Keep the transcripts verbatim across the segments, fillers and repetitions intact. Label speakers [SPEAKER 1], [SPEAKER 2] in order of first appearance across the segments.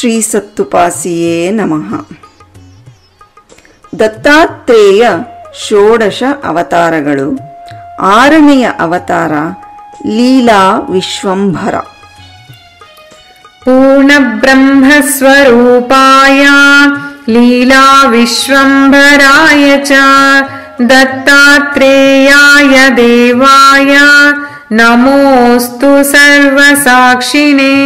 [SPEAKER 1] ಶ್ರೀ ಸತ್ತುಪಾಸಿಯೇ ನಮಃ. ದತ್ತಾತ್ರೇಯ ಷೋಡಶ ಅವತಾರಗಳು. ಆರನೆಯ ಅವತಾರ ಲೀಲಾ ವಿಶ್ವಂಭರ.
[SPEAKER 2] ಪೂರ್ಣಬ್ರಹ್ಮಸ್ವರೂಪಾಯ ಲೀಲಾ ವಿಶ್ವಂಭರಾಯ ಚ ದತ್ತಾತ್ರೇಯಾಯ ದೇವಾಯ ನಮೋಸ್ತು ಸರ್ವಸಾಕ್ಷಿಣೇ.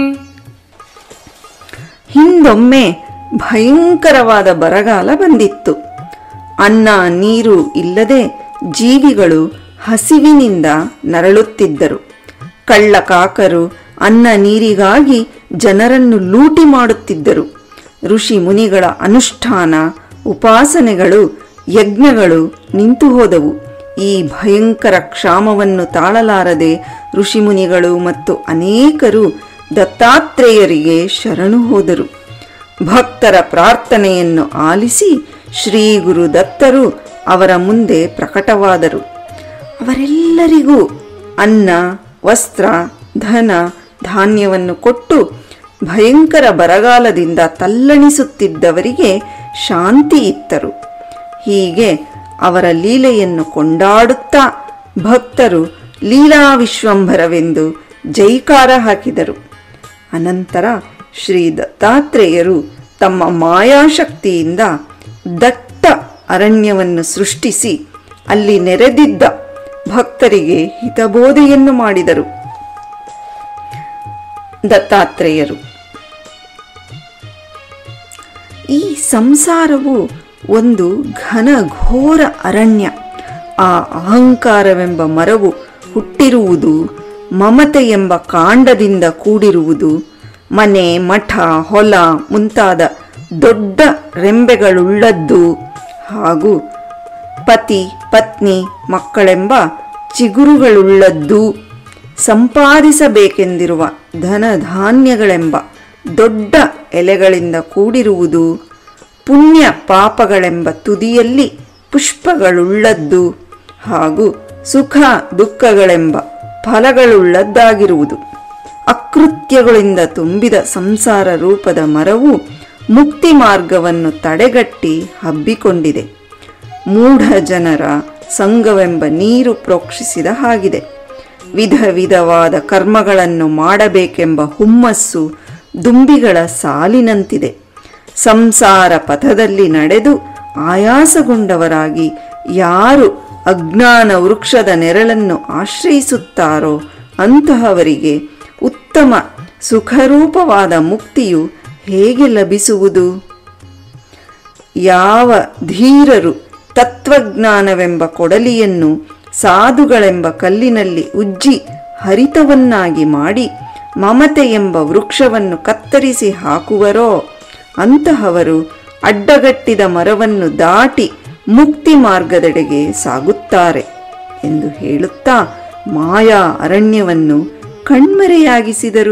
[SPEAKER 1] ಹಿಂದೊಮ್ಮೆ ಭಯಂಕರವಾದ ಬರಗಾಲ ಬಂದಿತ್ತು. ಅನ್ನ ನೀರು ಇಲ್ಲದೆ ಜೀವಿಗಳು ಹಸಿವಿನಿಂದ ನರಳುತ್ತಿದ್ದರು. ಕಳ್ಳಕಾಕರು ಅನ್ನ ನೀರಿಗಾಗಿ ಜನರನ್ನು ಲೂಟಿ ಮಾಡುತ್ತಿದ್ದರು. ಋಷಿ ಮುನಿಗಳ ಅನುಷ್ಠಾನ, ಉಪಾಸನೆಗಳು, ಯಜ್ಞಗಳು ನಿಂತು ಹೋದವು. ಈ ಭಯಂಕರ ಕ್ಷಾಮವನ್ನು ತಾಳಲಾರದೆ ಋಷಿಮುನಿಗಳು ಮತ್ತು ಅನೇಕರು ದತ್ತಾತ್ರೇಯರಿಗೆ ಶರಣು ಹೋದರು. ಭಕ್ತರ ಪ್ರಾರ್ಥನೆಯನ್ನು ಆಲಿಸಿ ಶ್ರೀ ಗುರು ದತ್ತರು ಅವರ ಮುಂದೆ ಪ್ರಕಟವಾದರು. ಅವರೆಲ್ಲರಿಗೂ ಅನ್ನ, ವಸ್ತ್ರ, ಧನ, ಧಾನ್ಯವನ್ನು ಕೊಟ್ಟು ಭಯಂಕರ ಬರಗಾಲದಿಂದ ತಲ್ಲಣಿಸುತ್ತಿದ್ದವರಿಗೆ ಶಾಂತಿ ಇತ್ತರು. ಹೀಗೆ ಅವರ ಲೀಲೆಯನ್ನು ಕೊಂಡಾಡುತ್ತಾ ಭಕ್ತರು ಲೀಲಾ ವಿಶ್ವಂಭರವೆಂದು ಜೈಕಾರ ಹಾಕಿದರು. ಅನಂತರ ಶ್ರೀ ದತ್ತಾತ್ರೇಯರು ತಮ್ಮ ಮಾಯಾಶಕ್ತಿಯಿಂದ ದಟ್ಟ ಅರಣ್ಯವನ್ನು ಸೃಷ್ಟಿಸಿ ಅಲ್ಲಿ ನೆರೆದಿದ್ದ ಭಕ್ತರಿಗೆ ಹಿತಬೋಧೆಯನ್ನು ಮಾಡಿದರು. ದತ್ತಾತ್ರೇಯರು, ಈ ಸಂಸಾರವು ಒಂದು ಘನ ಘೋರ ಅರಣ್ಯ. ಆ ಅಹಂಕಾರವೆಂಬ ಮರವು ಹುಟ್ಟಿರುವುದು ಮಮತೆ ಎಂಬ ಕಾಂಡದಿಂದ ಕೂಡಿರುವುದು. ಮನೆ, ಮಠ, ಹೊಲ ಮುಂತಾದ ದೊಡ್ಡ ರೆಂಬೆಗಳುಳ್ಳದ್ದು ಹಾಗೂ ಪತಿ, ಪತ್ನಿ, ಮಕ್ಕಳೆಂಬ ಚಿಗುರುಗಳುಳ್ಳದ್ದು. ಸಂಪಾದಿಸಬೇಕೆಂದಿರುವ ಧನ ಧಾನ್ಯಗಳೆಂಬ ದೊಡ್ಡ ಎಲೆಗಳಿಂದ ಕೂಡಿರುವುದು. ಪುಣ್ಯ ಪಾಪಗಳೆಂಬ ತುದಿಯಲ್ಲಿ ಪುಷ್ಪಗಳುಳ್ಳದ್ದು ಹಾಗೂ ಸುಖ ದುಃಖಗಳೆಂಬ ಫಲಗಳುಳ್ಳದ್ದಾಗಿರುವುದು. ಅಕೃತ್ಯಗಳಿಂದ ತುಂಬಿದ ಸಂಸಾರ ರೂಪದ ಮರವು ಮುಕ್ತಿ ಮಾರ್ಗವನ್ನು ತಡೆಗಟ್ಟಿ ಹಬ್ಬಿಕೊಂಡಿದೆ. ಮೂಢ ಜನರ ಸಂಘವೆಂಬ ನೀರು ಪ್ರೋಕ್ಷಿಸಿದ ಹಾಗಿದೆ. ವಿಧ ವಿಧವಾದ ಕರ್ಮಗಳನ್ನು ಮಾಡಬೇಕೆಂಬ ಹುಮ್ಮಸ್ಸು ದುಂಬಿಗಳ ಸಾಲಿನಂತಿದೆ. ಸಂಸಾರ ಪಥದಲ್ಲಿ ನಡೆದು ಆಯಾಸಗೊಂಡವರಾಗಿ ಯಾರು ಅಜ್ಞಾನ ವೃಕ್ಷದ ನೆರಳನ್ನು ಆಶ್ರಯಿಸುತ್ತಾರೋ ಅಂತಹವರಿಗೆ ಉತ್ತಮ ಸುಖರೂಪವಾದ ಮುಕ್ತಿಯು ಹೇಗೆ ಲಭಿಸುವುದು? ಯಾವ ಧೀರರು ತತ್ವಜ್ಞಾನವೆಂಬ ಕೊಡಲಿಯನ್ನು ಸಾಧುಗಳೆಂಬ ಕಲ್ಲಿನಲ್ಲಿ ಉಜ್ಜಿ ಹರಿತವನ್ನಾಗಿ ಮಾಡಿ ಮಮತೆ ಎಂಬ ವೃಕ್ಷವನ್ನು ಕತ್ತರಿಸಿ ಹಾಕುವರೋ ಅಂತಹವರು ಅಡ್ಡಗಟ್ಟಿದ ಮರವನ್ನು ದಾಟಿ ಮುಕ್ತಿ ಮಾರ್ಗದೆಡೆಗೆ ಸಾಗುತ್ತಾರೆ ಎಂದು ಹೇಳುತ್ತಾ ಮಾಯಾ ಅರಣ್ಯವನ್ನು ಕಣ್ಮರೆಯಾಗಿಸಿದರು.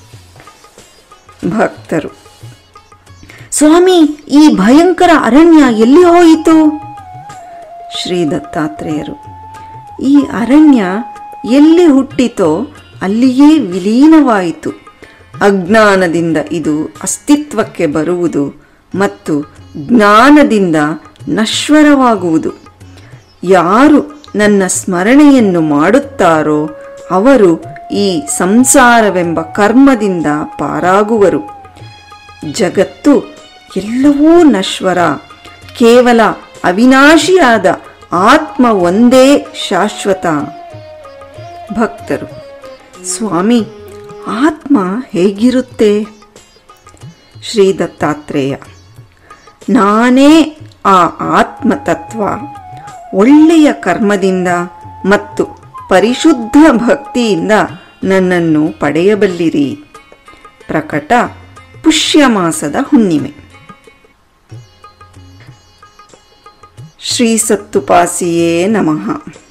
[SPEAKER 1] ಭಕ್ತರು, ಸ್ವಾಮಿ, ಈ ಭಯಂಕರ ಅರಣ್ಯ ಎಲ್ಲಿ ಹೋಯಿತು? ಶ್ರೀ ದತ್ತಾತ್ರೇಯರು, ಈ ಅರಣ್ಯ ಎಲ್ಲಿ ಹುಟ್ಟಿತೋ ಅಲ್ಲಿಯೇ ವಿಲೀನವಾಯಿತು. ಅಜ್ಞಾನದಿಂದ ಇದು ಅಸ್ತಿತ್ವಕ್ಕೆ ಬರುವುದು ಮತ್ತು ಜ್ಞಾನದಿಂದ ನಶ್ವರವಾಗುವುದು. ಯಾರು ನನ್ನ ಸ್ಮರಣೆಯನ್ನು ಮಾಡುತ್ತಾರೋ ಅವರು ಈ ಸಂಸಾರವೆಂಬ ಕರ್ಮದಿಂದ ಪಾರಾಗುವರು. ಜಗತ್ತು ಎಲ್ಲವೂ ನಶ್ವರ. ಕೇವಲ ಅವಿನಾಶಿಯಾದ ಆತ್ಮ ಒಂದೇ ಶಾಶ್ವತ. ಭಕ್ತರು, ಸ್ವಾಮಿ, ಆತ್ಮ ಹೇಗಿರುತ್ತೆ? ಶ್ರೀ ದತ್ತಾತ್ರೇಯ, ನಾನೇ ಆ ಆತ್ಮತತ್ವ. ಒಳ್ಳೆಯ ಕರ್ಮದಿಂದ ಮತ್ತು ಪರಿಶುದ್ಧ ಭಕ್ತಿಯಿಂದ ನನ್ನನ್ನು ಪಡೆಯಬಲ್ಲಿರಿ. ಪ್ರಕಟ ಪುಷ್ಯಮಾಸದ ಹುಣ್ಣಿಮೆ. ಶ್ರೀ ಸತ್ತುಪಾಸಿಯೇ ನಮಃ.